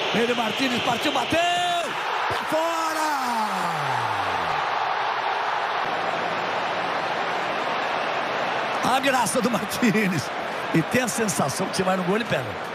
Ele, Martínez, partiu, bateu! Fora! A graça do Martínez. E tem a sensação que você vai no gol e pega.